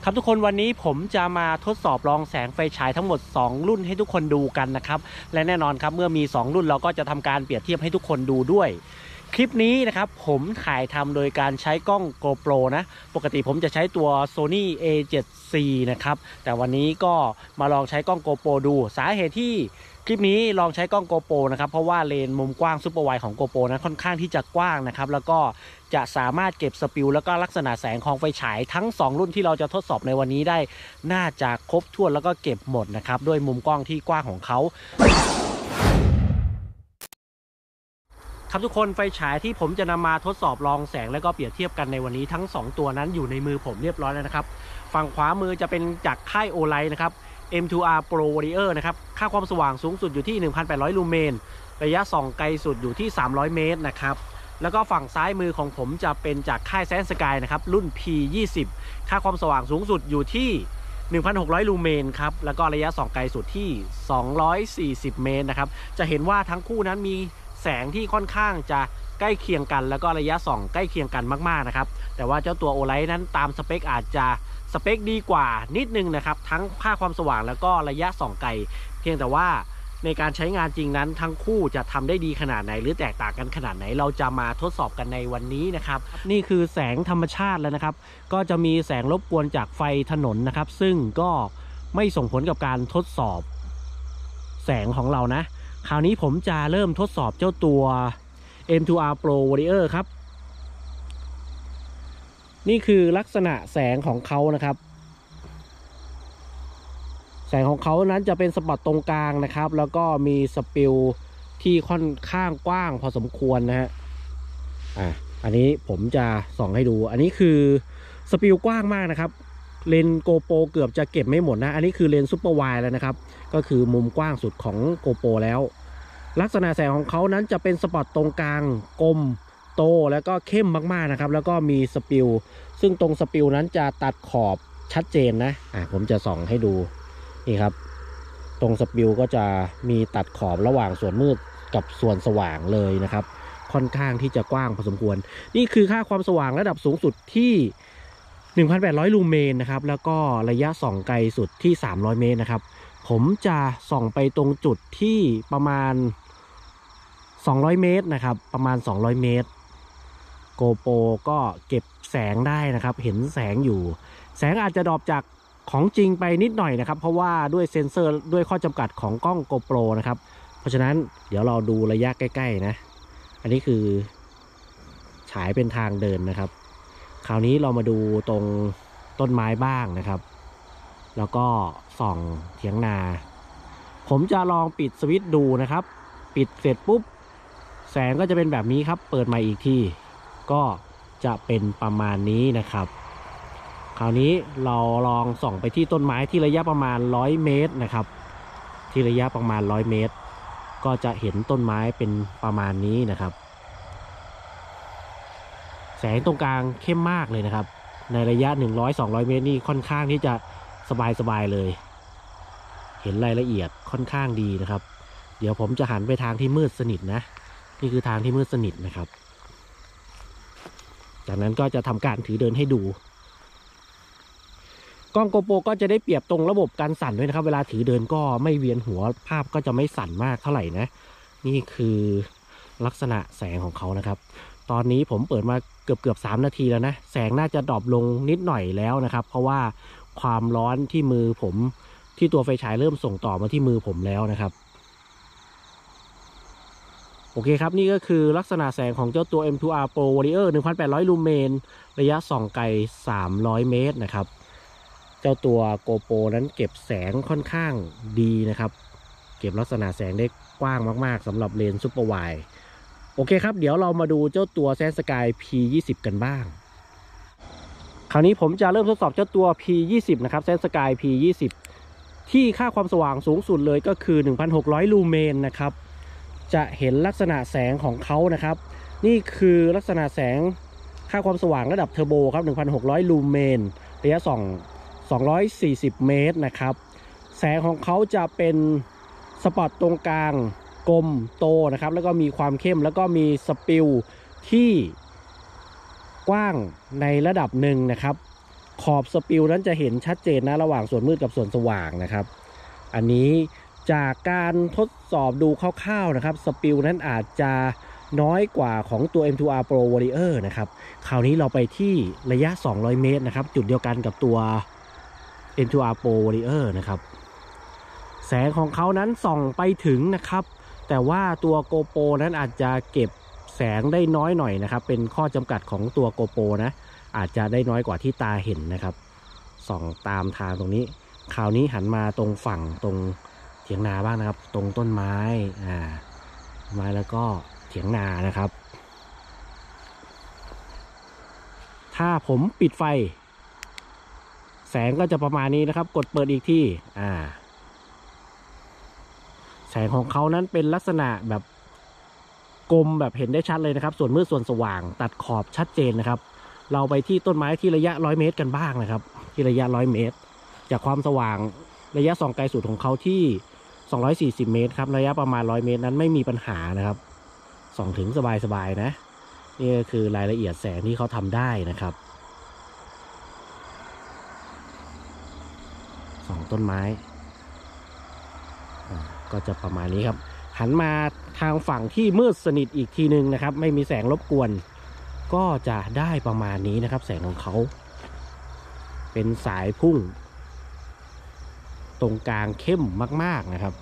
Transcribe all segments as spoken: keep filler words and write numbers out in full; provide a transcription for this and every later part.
ครับทุกคนวันนี้ผมจะมาทดสอบลองแสงไฟฉายทั้งหมดสองรุ่นให้ทุกคนดูกันนะครับและแน่นอนครับเมื่อมีสองรุ่นเราก็จะทำการเปรียบเทียบให้ทุกคนดูด้วยคลิปนี้นะครับผมถ่ายทำโดยการใช้กล้อง GoPro นะปกติผมจะใช้ตัว Sony เอ เซเว่น ซี นะครับแต่วันนี้ก็มาลองใช้กล้อง GoPro ดูสาเหตุที่คลิปนี้ลองใช้กล้อง GoPro นะครับเพราะว่าเลนส์มุมกว้างซุปเปอร์ไวด์ของ GoPro นั้นค่อนข้างที่จะกว้างนะครับแล้วก็จะสามารถเก็บสปิลแล้วก็ลักษณะแสงของไฟฉายทั้งสองรุ่นที่เราจะทดสอบในวันนี้ได้น่าจะครบถ้วนแล้วก็เก็บหมดนะครับด้วยมุมกล้องที่กว้างของเขาครับทุกคนไฟฉายที่ผมจะนำมาทดสอบลองแสงแล้วก็เปรียบเทียบกันในวันนี้ทั้งสองตัวนั้นอยู่ในมือผมเรียบร้อยแล้วนะครับฝั่งขวามือจะเป็นจากค่าย Olight นะครับ เอ็ม ทู อาร์ Pro Warrior นะครับค่าความสว่างสูงสุดอยู่ที่ หนึ่งพันแปดร้อย ลูเมนระยะส่องไกลสุดอยู่ที่สามร้อยเมตรนะครับแล้วก็ฝั่งซ้ายมือของผมจะเป็นจากค่ายแซนสกายนะครับรุ่น พี ยี่สิบ ค่าความสว่างสูงสุดอยู่ที่ หนึ่งพันหกร้อย ลูเมนครับแล้วก็ระยะส่องไกลสุดที่สองร้อยสี่สิบเมตรนะครับจะเห็นว่าทั้งคู่นั้นมีแสงที่ค่อนข้างจะใกล้เคียงกันแล้วก็ระยะส่องใกล้เคียงกันมากๆนะครับแต่ว่าเจ้าตัว Olight นั้นตามสเปคอาจจะสเปคดีกว่านิดนึงนะครับทั้งค่าความสว่างแล้วก็ระยะส่องไกลเพียงแต่ว่าในการใช้งานจริงนั้นทั้งคู่จะทำได้ดีขนาดไหนหรือแตกต่างกันขนาดไหนเราจะมาทดสอบกันในวันนี้นะครับนี่คือแสงธรรมชาติแล้วนะครับก็จะมีแสงรบกวนจากไฟถนนนะครับซึ่งก็ไม่ส่งผลกับการทดสอบแสงของเรานะคราวนี้ผมจะเริ่มทดสอบเจ้าตัว เอ็ม ทู อาร์ Pro Warrior ครับนี่คือลักษณะแสงของเขานะครับแสงของเขานั้นจะเป็นสปอตตรงกลางนะครับแล้วก็มีสปิลที่ค่อนข้างกว้างพอสมควรนะฮะอ่ะอันนี้ผมจะส่องให้ดูอันนี้คือสปิลกว้างมากนะครับเลนส์โกโปรเกือบจะเก็บไม่หมดนะอันนี้คือเลนส์ซุปเปอร์ไวด์แล้วนะครับก็คือมุมกว้างสุดของโกโปรแล้วลักษณะแสงของเขานั้นจะเป็นสปอตตรงกลางกลมโตแล้วก็เข้มมากๆนะครับแล้วก็มีสปิลซึ่งตรงสปิลนั้นจะตัดขอบชัดเจนนะอ่ะผมจะส่องให้ดูนี่ครับตรงสปิลก็จะมีตัดขอบระหว่างส่วนมืดกับส่วนสว่างเลยนะครับค่อนข้างที่จะกว้างพอสมควรนี่คือค่าความสว่างระดับสูงสุดที่ หนึ่งพันแปดร้อย ลูเมนนะครับแล้วก็ระยะส่องไกลสุดที่สามร้อยเมตรนะครับผมจะส่องไปตรงจุดที่ประมาณสองร้อยเมตรนะครับประมาณสองร้อยเมตรโกโปรก็เก็บแสงได้นะครับเห็นแสงอยู่แสงอาจจะดรอปจากของจริงไปนิดหน่อยนะครับเพราะว่าด้วยเซ็นเซอร์ด้วยข้อจำกัดของกล้อง GoPro นะครับเพราะฉะนั้นเดี๋ยวเราดูระยะใกล้ๆนะอันนี้คือฉายเป็นทางเดินนะครับคราวนี้เรามาดูตรงต้นไม้บ้างนะครับแล้วก็ส่องเถียงนาผมจะลองปิดสวิตช์ดูนะครับปิดเสร็จปุ๊บแสงก็จะเป็นแบบนี้ครับเปิดใหม่อีกทีก็จะเป็นประมาณนี้นะครับคราวนี้เราลองส่องไปที่ต้นไม้ที่ระยะประมาณร้อยเมตรนะครับที่ระยะประมาณร้อยเมตรก็จะเห็นต้นไม้เป็นประมาณนี้นะครับแสงตรงกลางเข้มมากเลยนะครับในระยะหนึ่งร้อย สองร้อยเมตรนี่ค่อนข้างที่จะสบายๆเลยเห็นรายละเอียดค่อนข้างดีนะครับเดี๋ยวผมจะหันไปทางที่มืดสนิทนะนี่คือทางที่มืดสนิทนะครับจากนั้นก็จะทำการถือเดินให้ดูกล้องโกโปรก็จะได้เปรียบตรงระบบการสั่นด้วยนะครับเวลาถือเดินก็ไม่เวียนหัวภาพก็จะไม่สั่นมากเท่าไหร่นะนี่คือลักษณะแสงของเขานะครับตอนนี้ผมเปิดมาเกือบเกือบสามนาทีแล้วนะแสงน่าจะดรอปลงนิดหน่อยแล้วนะครับเพราะว่าความร้อนที่มือผมที่ตัวไฟฉายเริ่มส่งต่อมาที่มือผมแล้วนะครับโอเคครับนี่ก็คือลักษณะแสงของเจ้าตัว เอ็ม ทู อาร์ Pro Warrior หนึ่งพันแปดร้อย ลูเมนระยะส่องไกลสามร้อยเมตรนะครับเจ้าตัว GoPro นั้นเก็บแสงค่อนข้างดีนะครับเก็บลักษณะแสงได้กว้างมากๆสำหรับเลนส์ซุปเปอร์ไวด์โอเคครับเดี๋ยวเรามาดูเจ้าตัว Sensky พี ยี่สิบ กันบ้างคราวนี้ผมจะเริ่มทดสอบเจ้าตัว พี ยี่สิบ นะครับ Sensky พี ยี่สิบ ที่ค่าความสว่างสูงสุดเลยก็คือ หนึ่งพันหกร้อย ลูเมนนะครับจะเห็นลักษณะแสงของเขานะครับนี่คือลักษณะแสงค่าความสว่างระดับเทอร์โบครับ หนึ่งพันหกร้อย ลูเมนระยะส่องสองร้อยสี่สิบเมตรนะครับแสงของเขาจะเป็นสปอตตรงกลางกลมโตนะครับแล้วก็มีความเข้มแล้วก็มีสปิลที่กว้างในระดับหนึ่งนะครับขอบสปิลนั้นจะเห็นชัดเจนนะระหว่างส่วนมืดกับส่วนสว่างนะครับอันนี้จากการทดสอบดูคร่าวๆนะครับสปิลนั้นอาจจะน้อยกว่าของตัว เอ็ม ทู อาร์ Pro Warrior นะครับคราวนี้เราไปที่ระยะสองร้อยเมตรนะครับจุดเดียวกันกับตัว เอ็ม ทู อาร์ Pro Warrior นะครับแสงของเขานั้นส่องไปถึงนะครับแต่ว่าตัว GoPro นั้นอาจจะเก็บแสงได้น้อยหน่อยนะครับเป็นข้อจำกัดของตัว GoPro นะอาจจะได้น้อยกว่าที่ตาเห็นนะครับส่องตามทางตรงนี้คราวนี้หันมาตรงฝั่งตรงเถียงนาบ้างนะครับตรงต้นไม้อ่าไม้แล้วก็เถียงนานะครับถ้าผมปิดไฟแสงก็จะประมาณนี้นะครับกดเปิดอีกที่อ่าแสงของเขานั้นเป็นลักษณะแบบกลมแบบเห็นได้ชัดเลยนะครับส่วนมืดส่วนสว่างตัดขอบชัดเจนนะครับเราไปที่ต้นไม้ที่ระยะร้อยเมตรกันบ้างนะครับที่ระยะร้อยเมตรจากความสว่างระยะส่องไกลสุดของเขาที่สองร้อยสี่สิบเมตรครับระยะประมาณร้อยเมตรนั้นไม่มีปัญหานะครับส่องถึงสบายๆนะนี่ก็คือรายละเอียดแสงที่เขาทำได้นะครับส่องต้นไม้ก็จะประมาณนี้ครับหันมาทางฝั่งที่มืดสนิทอีกทีนึงนะครับไม่มีแสงรบกวนก็จะได้ประมาณนี้นะครับแสงของเขาเป็นสายพุ่งตรงกลางเข้มมากๆนะครับ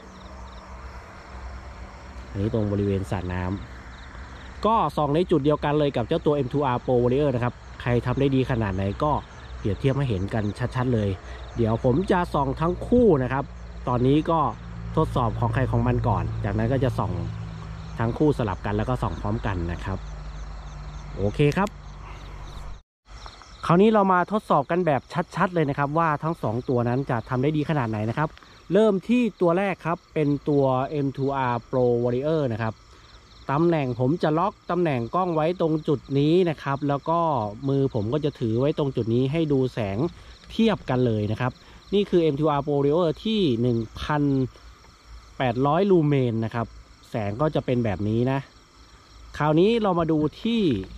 อันนี้ตรงบริเวณสระน้ำก็ส่องในจุดเดียวกันเลยกับเจ้าตัว เอ็ม ทู อาร์ Pro Warrior นะครับใครทำได้ดีขนาดไหนก็เปรียบเทียบให้เห็นกันชัดๆเลยเดี๋ยวผมจะส่องทั้งคู่นะครับตอนนี้ก็ทดสอบของใครของมันก่อนจากนั้นก็จะส่องทั้งคู่สลับกันแล้วก็ส่องพร้อมกันนะครับโอเคครับคราวนี้เรามาทดสอบกันแบบชัดๆเลยนะครับว่าทั้งสองตัวนั้นจะทำได้ดีขนาดไหนนะครับเริ่มที่ตัวแรกครับเป็นตัว เอ็ม ทู อาร์ Pro Warrior นะครับตำแหน่งผมจะล็อกตำแหน่งกล้องไว้ตรงจุดนี้นะครับแล้วก็มือผมก็จะถือไว้ตรงจุดนี้ให้ดูแสงเทียบกันเลยนะครับนี่คือ เอ็ม ทู อาร์ Pro Warrior ที่ หนึ่งพันแปดร้อย ลูเมนนะครับแสงก็จะเป็นแบบนี้นะคราวนี้เรามาดูที่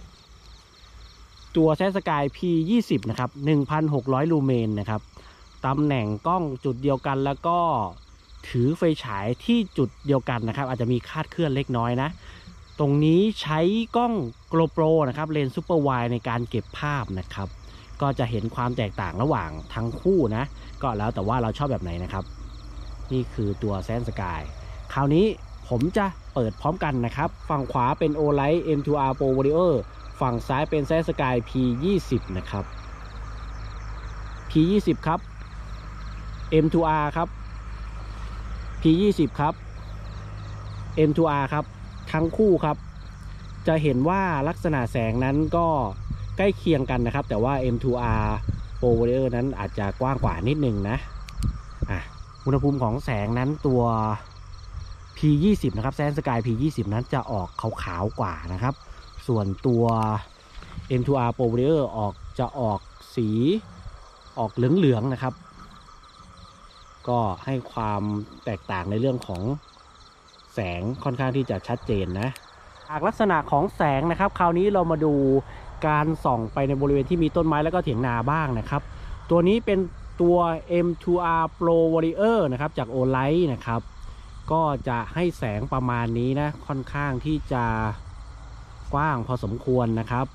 ตัว Sky พี ยี่สิบ นะครับ หนึ่งพันหกร้อย ลูเมนนะครับตำแหน่งกล้องจุดเดียวกันแล้วก็ถือไฟฉายที่จุดเดียวกันนะครับอาจจะมีคลาดเคลื่อนเล็กน้อยนะตรงนี้ใช้กล้อง GoPro นะครับเลนส์ซูเปอร์ไวด์ในการเก็บภาพนะครับก็จะเห็นความแตกต่างระหว่างทั้งคู่นะก็แล้วแต่ว่าเราชอบแบบไหนนะครับนี่คือตัว Sky คราวนี้ผมจะเปิดพร้อมกันนะครับฝั่งขวาเป็น Olight เอ็ม ทู อาร์ Pro Warrior ฝั่งซ้ายเป็น Sky พี ยี่สิบ นะครับ พี ยี่สิบ ครับ เอ็ม ทู อาร์ ครับ พี ยี่สิบ ครับ เอ็ม ทู อาร์ ครับทั้งคู่ครับจะเห็นว่าลักษณะแสงนั้นก็ใกล้เคียงกันนะครับแต่ว่า เอ็ม ทู อาร์ Pro Warrior นั้นอาจจะกว้างกว่านิดนึงนะอ่ะอุณหภูมิของแสงนั้นตัว พี ยี่สิบ นะครับ Sky พี ยี่สิบ นั้นจะออกขาวๆกว่านะครับส่วนตัว เอ็ม ทู อาร์ Pro Warrior ออกจะออกสีออกเหลืองๆนะครับก็ให้ความแตกต่างในเรื่องของแสงค่อนข้างที่จะชัดเจนนะจากลักษณะของแสงนะครับคราวนี้เรามาดูการส่องไปในบริเวณที่มีต้นไม้แล้วก็เถียงนาบ้างนะครับตัวนี้เป็นตัว เอ็ม ทู อาร์ Pro Warrior นะครับจาก Olight นะครับก็จะให้แสงประมาณนี้นะค่อนข้างที่จะกว้างพอสมควรนะครับ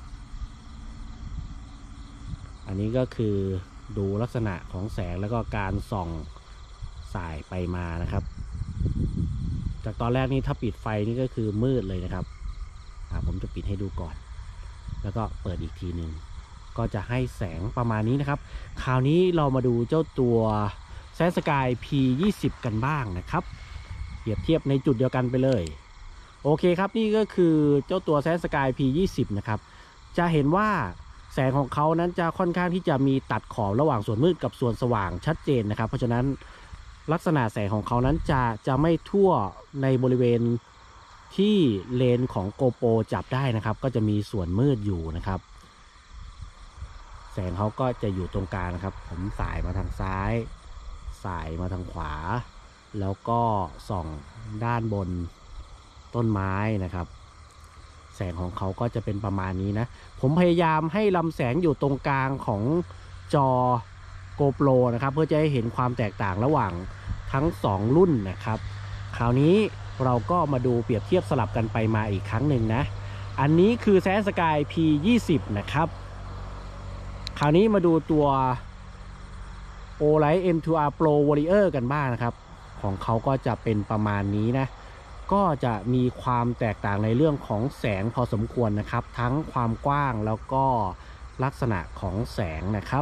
อันนี้ก็คือดูลักษณะของแสงแล้วก็การส่องสายไปมานะครับจากตอนแรกนี้ถ้าปิดไฟนี่ก็คือมืดเลยนะครับผมจะปิดให้ดูก่อนแล้วก็เปิดอีกทีหนึ่งก็จะให้แสงประมาณนี้นะครับคราวนี้เรามาดูเจ้าตัว Sky พี ยี่สิบ กันบ้างนะครับเปรียบเทียบในจุดเดียวกันไปเลยโอเคครับนี่ก็คือเจ้าตัว Sky พี ยี่สิบ นะครับจะเห็นว่าแสงของเขานั้นจะค่อนข้างที่จะมีตัดขอบระหว่างส่วนมืดกับส่วนสว่างชัดเจนนะครับเพราะฉะนั้นลักษณะแสงของเขานั้นจะจะไม่ทั่วในบริเวณที่เลนของ GoPro จับได้นะครับก็จะมีส่วนมืดอยู่นะครับแสงเขาก็จะอยู่ตรงกลางนะครับผมสายมาทางซ้ายสายมาทางขวาแล้วก็ส่องด้านบนต้นไม้นะครับแสงของเขาก็จะเป็นประมาณนี้นะผมพยายามให้ลำแสงอยู่ตรงกลางของจอ GoPro นะครับเพื่อจะให้เห็นความแตกต่างระหว่างทั้งสองรุ่นนะครับคราวนี้เราก็มาดูเปรียบเทียบสลับกันไปมาอีกครั้งหนึ่งนะอันนี้คือ SansSky พี ยี่สิบ นะครับคราวนี้มาดูตัว Olight เอ็ม ทู อาร์ Pro Warrior กันบ้างนะครับของเขาก็จะเป็นประมาณนี้นะก็จะมีความแตกต่างในเรื่องของแสงพอสมควรนะครับทั้งความกว้างแล้วก็ลักษณะของแสงนะครับ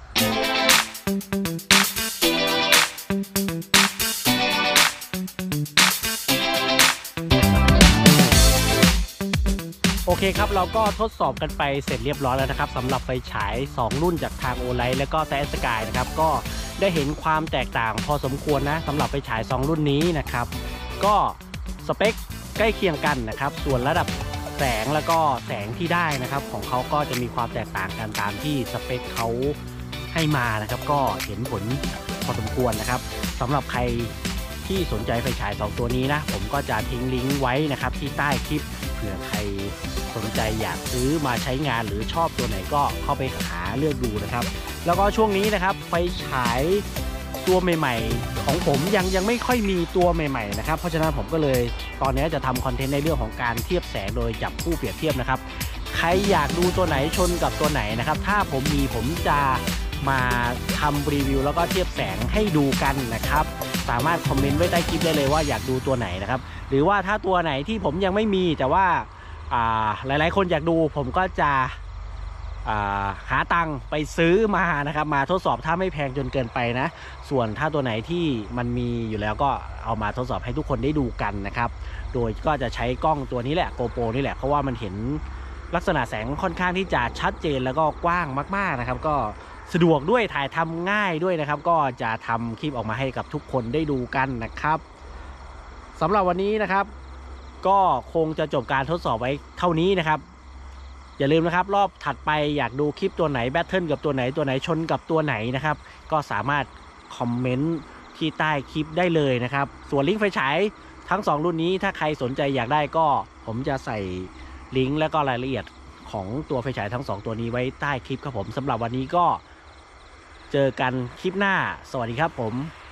โอเคครับเราก็ทดสอบกันไปเสร็จเรียบร้อยแล้วนะครับสำหรับไฟฉายสองรุ่นจากทาง Olight และก็ SansSky นะครับก็ได้เห็นความแตกต่างพอสมควรนะสำหรับไฟฉายสองรุ่นนี้นะครับก็สเปคใกล้เคียงกันนะครับส่วนระดับแสงแล้วก็แสงที่ได้นะครับของเขาก็จะมีความแตกต่างกันตามที่สเปคเขาให้มานะครับก็เห็นผลพอสมควรนะครับสำหรับใครที่สนใจไฟฉายสองตัวนี้นะผมก็จะทิ้งลิงก์ไว้นะครับที่ใต้คลิปเผื่อใครสนใจอยากซื้อมาใช้งานหรือชอบตัวไหนก็เข้าไปหาเลือกดูนะครับแล้วก็ช่วงนี้นะครับไฟฉายตัวใหม่ๆของผมยังยังไม่ค่อยมีตัวใหม่ๆนะครับเพราะฉะนั้นผมก็เลยตอนนี้จะทำคอนเทนต์ในเรื่องของการเทียบแสงโดยจับคู่เปรียบเทียบนะครับใครอยากดูตัวไหนชนกับตัวไหนนะครับถ้าผมมีผมจะมาทำรีวิวแล้วก็เทียบแสงให้ดูกันนะครับสามารถคอมเมนต์ไว้ใต้คลิปได้เลยว่าอยากดูตัวไหนนะครับหรือว่าถ้าตัวไหนที่ผมยังไม่มีแต่ว่าหลายๆคนอยากดูผมก็จะหาตังค์ไปซื้อมานะครับมาทดสอบถ้าไม่แพงจนเกินไปนะส่วนถ้าตัวไหนที่มันมีอยู่แล้วก็เอามาทดสอบให้ทุกคนได้ดูกันนะครับโดยก็จะใช้กล้องตัวนี้แหละ GoPro นี่แหละเพราะว่ามันเห็นลักษณะแสงค่อนข้างที่จะชัดเจนแล้วก็กว้างมากๆนะครับก็สะดวกด้วยถ่ายทำง่ายด้วยนะครับก็จะทำคลิปออกมาให้กับทุกคนได้ดูกันนะครับสำหรับวันนี้นะครับก็คงจะจบการทดสอบไว้เท่านี้นะครับอย่าลืมนะครับรอบถัดไปอยากดูคลิปตัวไหนแบทเทิลกับตัวไหนตัวไหนชนกับตัวไหนนะครับก็สามารถคอมเมนต์ที่ใต้คลิปได้เลยนะครับส่วนลิงก์ไฟฉายทั้งสองรุ่นนี้ถ้าใครสนใจอยากได้ก็ผมจะใส่ลิงก์และก็รายละเอียดของตัวไฟฉายทั้งสองตัวนี้ไว้ใต้คลิปครับผมสำหรับวันนี้ก็เจอกันคลิปหน้าสวัสดีครับผม